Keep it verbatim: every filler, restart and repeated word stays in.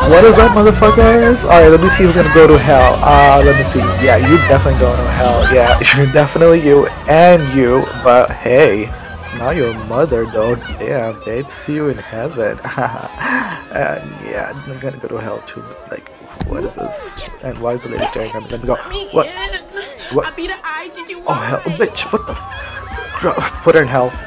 What is that, motherfuckers? Alright, let me see who's gonna go to hell. Uh, let me see. Yeah, you definitely going to hell. Yeah, definitely you and you. But hey, not your mother though. Damn, babe. See you in heaven. And yeah, I'm gonna go to hell too. Like, what is this? And why is the lady staring at me? Let me go. What? What? Oh hell, bitch! What the? F Put her in hell.